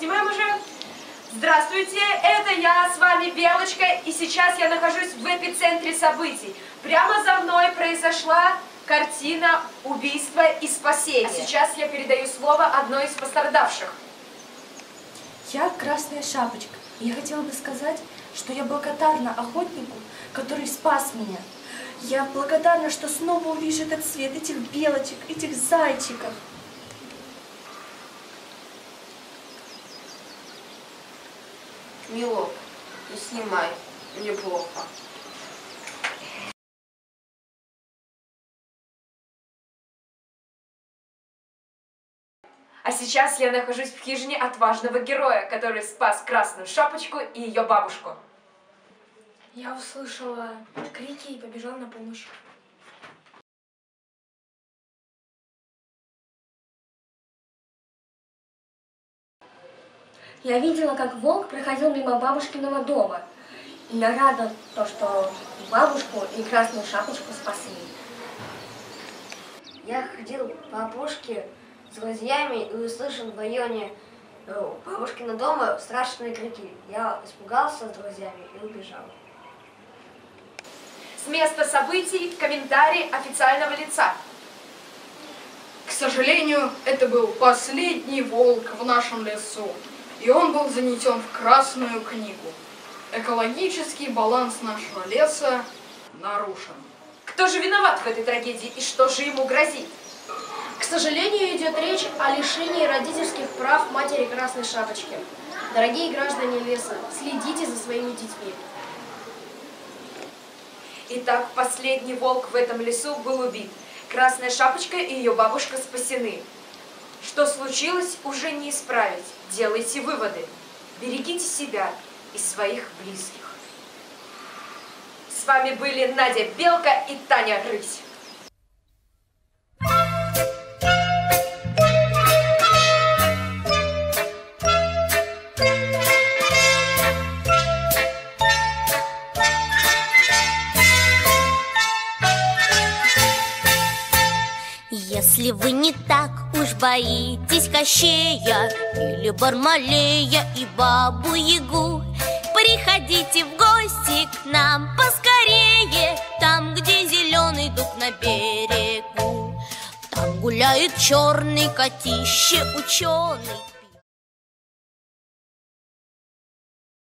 Снимаем уже? Здравствуйте, это я, с вами Белочка, и сейчас я нахожусь в эпицентре событий. Прямо за мной произошла картина убийства и спасения. А сейчас я передаю слово одной из пострадавших. Я Красная Шапочка, и я хотела бы сказать, что я благодарна охотнику, который спас меня. Я благодарна, что снова увижу этот свет, этих белочек, этих зайчиков. Милок, не снимай, мне плохо. А сейчас я нахожусь в хижине отважного героя, который спас Красную Шапочку и ее бабушку. Я услышала крики и побежала на помощь. Я видела, как волк проходил мимо бабушкиного дома. И я рада, что бабушку и Красную Шапочку спасли. Я ходил по опушке с друзьями и услышал в районе бабушкиного дома страшные крики. Я испугался с друзьями и убежал. С места событий комментарий официального лица. К сожалению, это был последний волк в нашем лесу, и он был занесен в Красную книгу. Экологический баланс нашего леса нарушен. Кто же виноват в этой трагедии и что же ему грозит? К сожалению, идет речь о лишении родительских прав матери Красной Шапочки. Дорогие граждане леса, следите за своими детьми. Итак, последний волк в этом лесу был убит. Красная Шапочка и ее бабушка спасены. Что случилось, уже не исправить. Делайте выводы. Берегите себя и своих близких. С вами были Надя Белка и Таня Рысь. Если вы не так уж боитесь Кощея или Бармалея и Бабу-Ягу, приходите в гости к нам поскорее, там, где зеленый дуб на берегу. Там гуляет черный котище ученый,